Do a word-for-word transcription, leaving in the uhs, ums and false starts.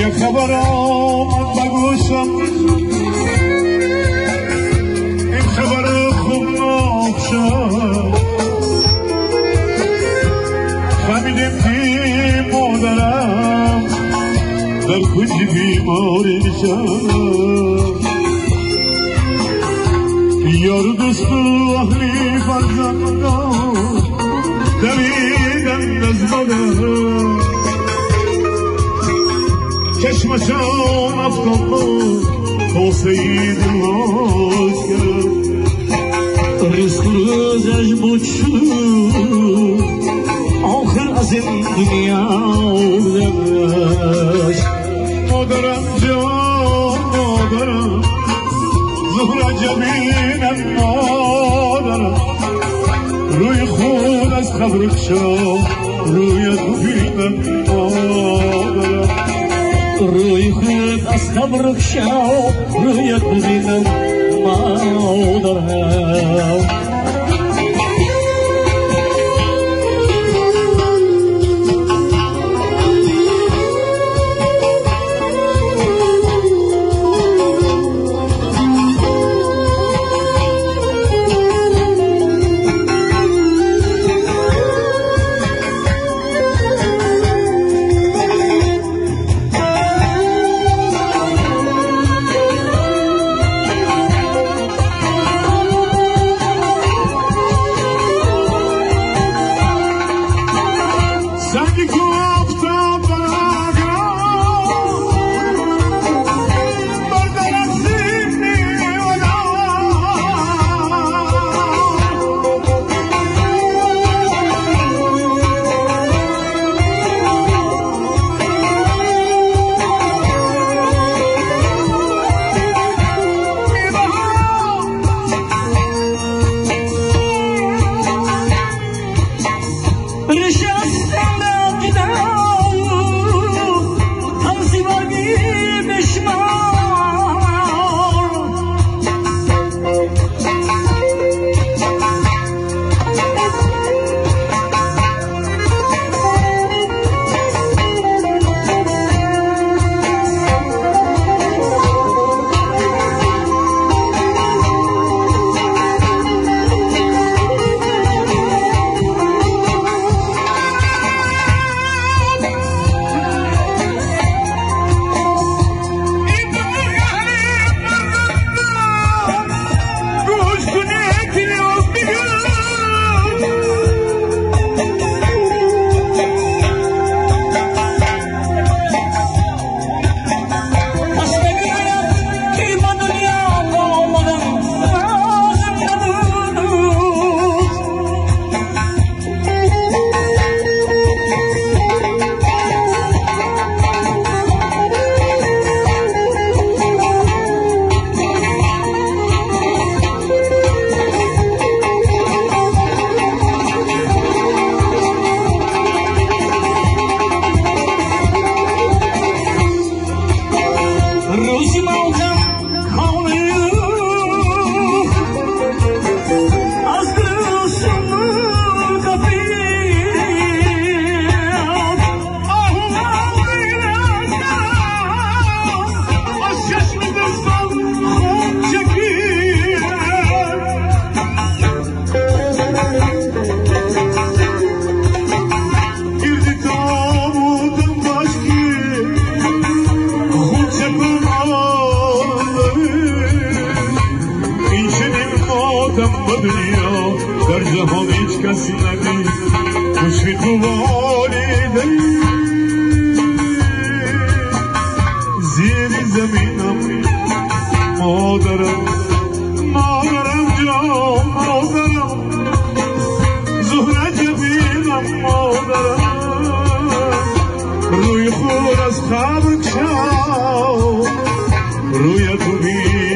که خبر آمد بگوشم این خبر خوب ناب شد فهمیدیم که مادرم در کنج بیماری نشد یار و دوست و اهلی فرزندان دویدند از مادر چشمشان افتاد بود توسعی دلواز کرد رزق روزش بود شد آخر از این دنیا بودش مادرم جان مادرم زهره جبینم مادرم روی خود از خبرک شد روی ببینم مادرم روی خود از خبرک شد روی ببینم مادرم در جهان هیچ کسی ندید خوشی تو والیدی زیر زمینم مادرم مادرم جان مادرم زهره جبینم مادرم روی خور از خبر شد روی تو بید